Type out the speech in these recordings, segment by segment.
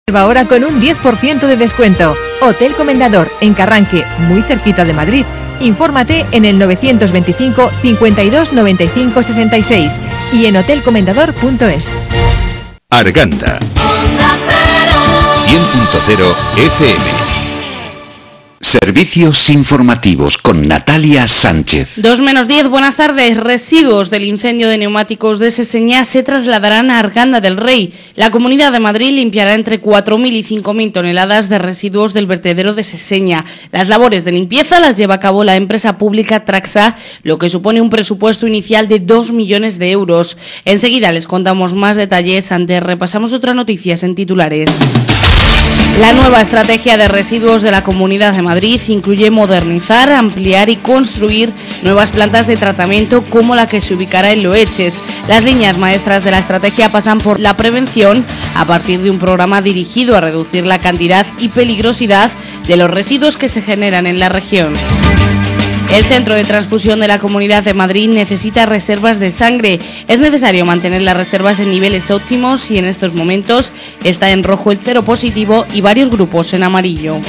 Ahora con un 10% de descuento. Hotel Comendador, en Carranque, muy cerquita de Madrid. Infórmate en el 925 52 95 66 y en hotelcomendador.es. Arganda 100.0 FM. Servicios informativos con Natalia Sánchez. 2:10, buenas tardes. Residuos del incendio de neumáticos de Seseña se trasladarán a Arganda del Rey. La Comunidad de Madrid limpiará entre 4.000 y 5.000 toneladas de residuos del vertedero de Seseña. Las labores de limpieza las lleva a cabo la empresa pública Traxa, lo que supone un presupuesto inicial de 2 millones de euros. Enseguida les contamos más detalles. Antes repasamos otras noticias en titulares. La nueva estrategia de residuos de la Comunidad de Madrid incluye modernizar, ampliar y construir nuevas plantas de tratamiento como la que se ubicará en Loeches. Las líneas maestras de la estrategia pasan por la prevención a partir de un programa dirigido a reducir la cantidad y peligrosidad de los residuos que se generan en la región. El Centro de Transfusión de la Comunidad de Madrid necesita reservas de sangre. Es necesario mantener las reservas en niveles óptimos y en estos momentos está en rojo el cero positivo y varios grupos en amarillo.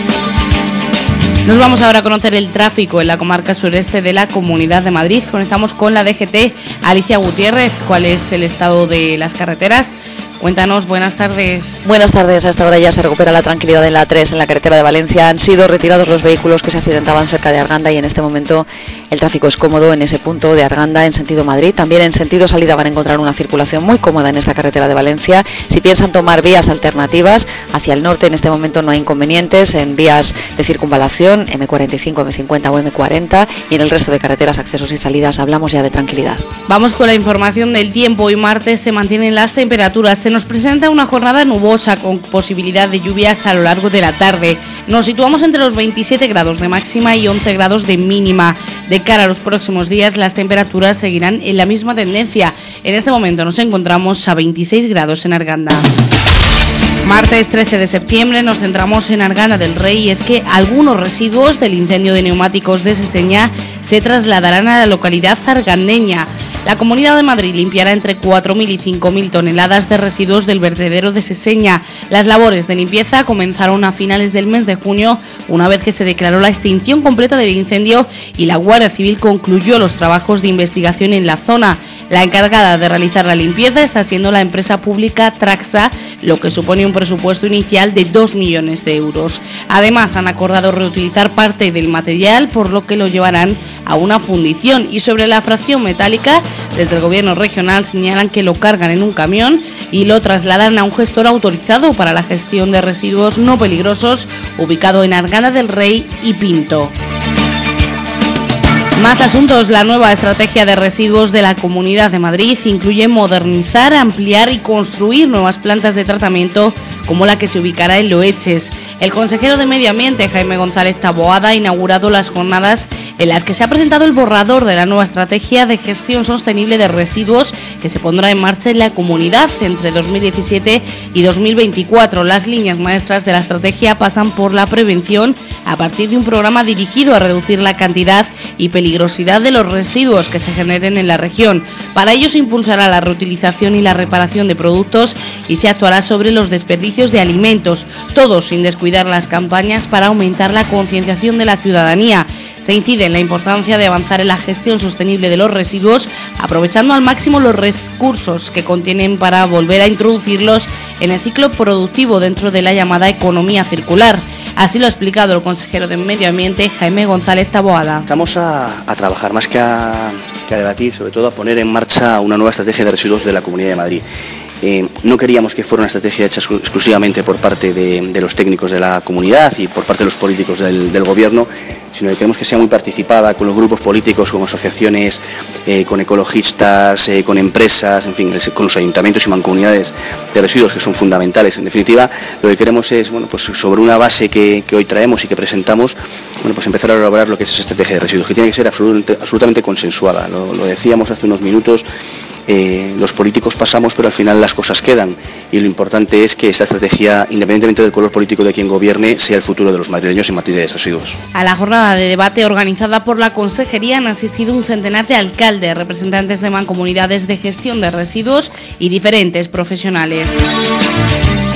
Nos vamos ahora a conocer el tráfico en la comarca sureste de la Comunidad de Madrid. Conectamos con la DGT. Alicia Gutiérrez, ¿cuál es el estado de las carreteras? Cuéntanos, buenas tardes. Buenas tardes, a esta hora ya se recupera la tranquilidad en la A3, en la carretera de Valencia. Han sido retirados los vehículos que se accidentaban cerca de Arganda y en este momento el tráfico es cómodo en ese punto de Arganda en sentido Madrid. También en sentido salida van a encontrar una circulación muy cómoda en esta carretera de Valencia. Si piensan tomar vías alternativas hacia el norte, en este momento no hay inconvenientes en vías de circunvalación, M45, M50 o M40, y en el resto de carreteras, accesos y salidas hablamos ya de tranquilidad. Vamos con la información del tiempo. Hoy martes se mantienen las temperaturas. Se nos presenta una jornada nubosa con posibilidad de lluvias a lo largo de la tarde. Nos situamos entre los 27 grados de máxima y 11 grados de mínima. De cara a los próximos días, las temperaturas seguirán en la misma tendencia. En este momento nos encontramos a 26 grados en Arganda. Martes 13 de septiembre nos centramos en Arganda del Rey y es que algunos residuos del incendio de neumáticos de Seseña se trasladarán a la localidad argandeña. La Comunidad de Madrid limpiará entre 4.000 y 5.000 toneladas de residuos del vertedero de Seseña. Las labores de limpieza comenzaron a finales del mes de junio, una vez que se declaró la extinción completa del incendio y la Guardia Civil concluyó los trabajos de investigación en la zona. La encargada de realizar la limpieza está siendo la empresa pública Traxa, lo que supone un presupuesto inicial de 2 millones de euros. Además, han acordado reutilizar parte del material, por lo que lo llevarán a una fundición. Y sobre la fracción metálica, desde el gobierno regional señalan que lo cargan en un camión y lo trasladan a un gestor autorizado para la gestión de residuos no peligrosos, ubicado en Arganda del Rey y Pinto. Más asuntos. La nueva estrategia de residuos de la Comunidad de Madrid incluye modernizar, ampliar y construir nuevas plantas de tratamiento como la que se ubicará en Loeches. El consejero de Medio Ambiente, Jaime González Taboada, ha inaugurado las jornadas en las que se ha presentado el borrador de la nueva estrategia de gestión sostenible de residuos que se pondrá en marcha en la comunidad entre 2017 y 2024. Las líneas maestras de la estrategia pasan por la prevención a partir de un programa dirigido a reducir la cantidad y peligrosidad de los residuos que se generen en la región. Para ello se impulsará la reutilización y la reparación de productos y se actuará sobre los desperdicios de alimentos, todo sin descuidar las campañas para aumentar la concienciación de la ciudadanía. Se incide en la importancia de avanzar en la gestión sostenible de los residuos, aprovechando al máximo los recursos que contienen para volver a introducirlos en el ciclo productivo dentro de la llamada economía circular. Así lo ha explicado el consejero de Medio Ambiente, Jaime González Taboada. Estamos a trabajar, más que a debatir, sobre todo a poner en marcha una nueva estrategia de residuos de la Comunidad de Madrid. No queríamos que fuera una estrategia hecha exclusivamente por parte de los técnicos de la comunidad y por parte de los políticos del gobierno, sino que queremos que sea muy participada con los grupos políticos, con asociaciones, con ecologistas, con empresas, en fin, con los ayuntamientos y mancomunidades de residuos que son fundamentales. En definitiva, lo que queremos es, pues sobre una base que hoy traemos y que presentamos, pues empezar a elaborar lo que es esa estrategia de residuos, que tiene que ser absolutamente consensuada. Lo decíamos hace unos minutos. Los políticos pasamos, pero al final las cosas quedan, y lo importante es que esta estrategia, independientemente del color político de quien gobierne, sea el futuro de los madrileños en materia de residuos. A la jornada de debate organizada por la Consejería han asistido un centenar de alcaldes, representantes de mancomunidades de gestión de residuos y diferentes profesionales.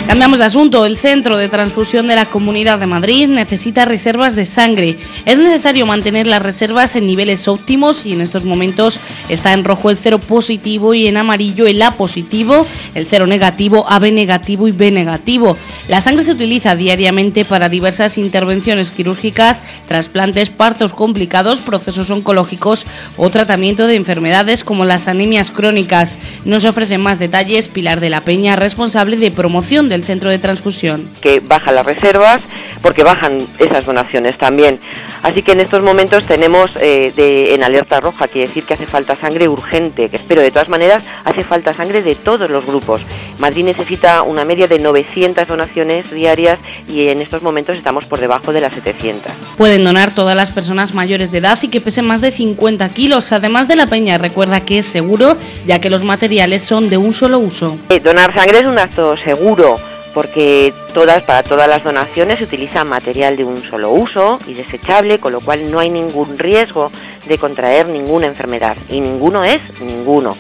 Cambiamos de asunto. El Centro de Transfusión de la Comunidad de Madrid necesita reservas de sangre. Es necesario mantener las reservas en niveles óptimos y en estos momentos está en rojo el cero positivo y en amarillo el A positivo, el cero negativo, AB negativo y B negativo. La sangre se utiliza diariamente para diversas intervenciones quirúrgicas, trasplantes, partos complicados, procesos oncológicos o tratamiento de enfermedades como las anemias crónicas. Nos ofrecen más detalles Pilar de la Peña, responsable de promoción del Centro de Transfusión. Que bajan las reservas porque bajan esas donaciones también. Así que en estos momentos tenemos en alerta roja, quiere decir que hace falta sangre urgente, pero de todas maneras hace falta sangre de todos los grupos. Madrid necesita una media de 900 donaciones diarias y en estos momentos estamos por debajo de las 700. Pueden donar todas las personas mayores de edad y que pesen más de 50 kilos. Además de la Peña recuerda que es seguro, ya que los materiales son de un solo uso. Donar sangre es un acto seguro, porque para todas las donaciones se utiliza material de un solo uso y desechable, con lo cual no hay ningún riesgo de contraer ninguna enfermedad, y ninguno es ninguno.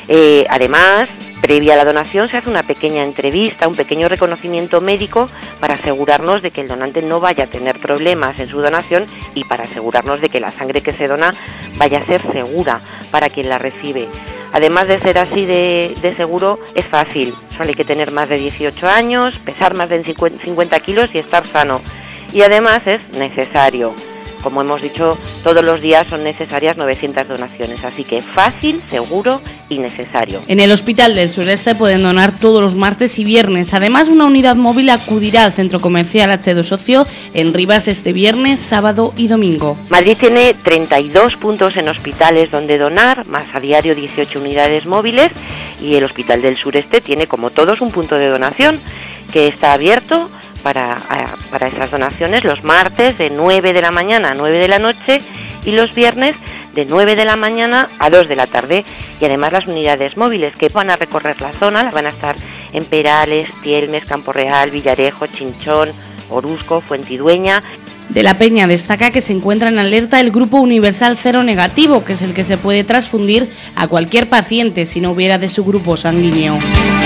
Además, previa a la donación se hace una pequeña entrevista, un pequeño reconocimiento médico para asegurarnos de que el donante no vaya a tener problemas en su donación y para asegurarnos de que la sangre que se dona vaya a ser segura para quien la recibe. Además de ser así de seguro, es fácil. Solo hay que tener más de 18 años, pesar más de 50 kilos y estar sano. Y además es necesario. Como hemos dicho, todos los días son necesarias 900 donaciones, así que fácil, seguro y necesario. En el Hospital del Sureste pueden donar todos los martes y viernes. Además, una unidad móvil acudirá al Centro Comercial H2 Socio en Rivas este viernes, sábado y domingo. Madrid tiene 32 puntos en hospitales donde donar, más a diario 18 unidades móviles, y el Hospital del Sureste tiene, como todos, un punto de donación que está abierto para esas donaciones los martes de 9 de la mañana a 9 de la noche y los viernes de 9 de la mañana a 2 de la tarde. Y además las unidades móviles que van a recorrer la zona van a estar en Perales, Tielmes, Campo Real, Villarejo, Chinchón, Orusco, Fuentidueña. De la Peña destaca que se encuentra en alerta el Grupo Universal Cero Negativo, que es el que se puede transfundir a cualquier paciente si no hubiera de su grupo sanguíneo.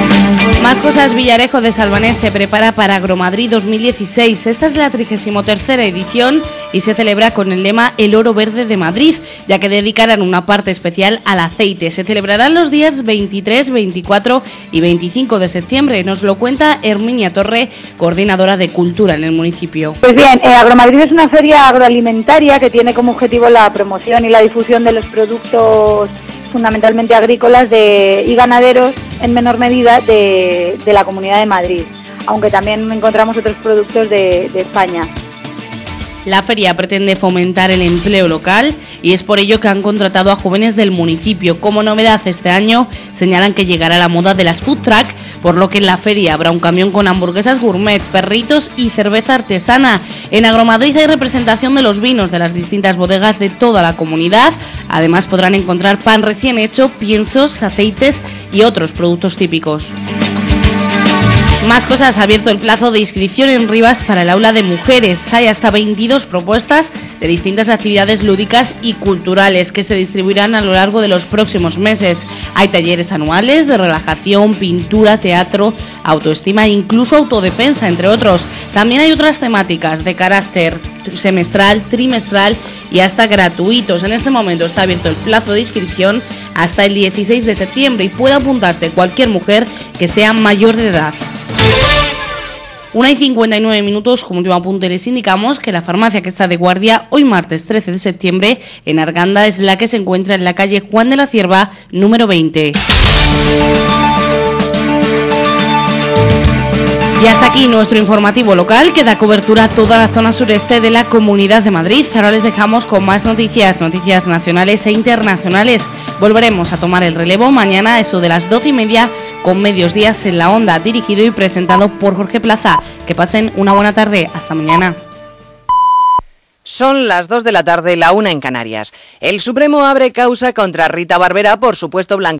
Más cosas. Villarejo de Salvanés se prepara para Agromadrid 2016. Esta es la 33ª edición y se celebra con el lema El Oro Verde de Madrid, ya que dedicarán una parte especial al aceite. Se celebrarán los días 23, 24 y 25 de septiembre. Nos lo cuenta Herminia Torre, coordinadora de Cultura en el municipio. Pues bien, Agromadrid es una feria agroalimentaria que tiene como objetivo la promoción y la difusión de los productos fundamentalmente agrícolas y ganaderos en menor medida de la Comunidad de Madrid, aunque también encontramos otros productos de España. La feria pretende fomentar el empleo local y es por ello que han contratado a jóvenes del municipio. Como novedad este año señalan que llegará la moda de las food truck, por lo que en la feria habrá un camión con hamburguesas gourmet, perritos y cerveza artesana. En Agromadrid hay representación de los vinos de las distintas bodegas de toda la comunidad. Además podrán encontrar pan recién hecho, piensos, aceites y otros productos típicos. Más cosas. Ha abierto el plazo de inscripción en Rivas para el aula de mujeres. Hay hasta 22 propuestas de distintas actividades lúdicas y culturales que se distribuirán a lo largo de los próximos meses. Hay talleres anuales de relajación, pintura, teatro, autoestima e incluso autodefensa, entre otros. También hay otras temáticas de carácter semestral, trimestral y hasta gratuitos. En este momento está abierto el plazo de inscripción hasta el 16 de septiembre y puede apuntarse cualquier mujer que sea mayor de edad. 1:59. Como último apunte les indicamos que la farmacia que está de guardia hoy martes 13 de septiembre en Arganda es la que se encuentra en la calle Juan de la Cierva, número 20. Y hasta aquí nuestro informativo local que da cobertura a toda la zona sureste de la Comunidad de Madrid. Ahora les dejamos con más noticias nacionales e internacionales. Volveremos a tomar el relevo mañana a eso de las 12:30 con Medios Días en la Onda, dirigido y presentado por Jorge Plaza. Que pasen una buena tarde. Hasta mañana. Son las 2 de la tarde, la 1 en Canarias. El Supremo abre causa contra Rita Barberá por supuesto blanqueo